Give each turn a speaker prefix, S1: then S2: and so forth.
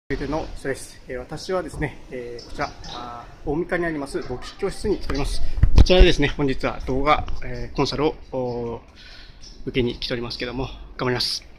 S1: の人です。私はですね、こちら、大三課にあります簿記教室に来ております。こちらでですね、本日は動画、コンサルを受けに来ておりますけども、頑張ります。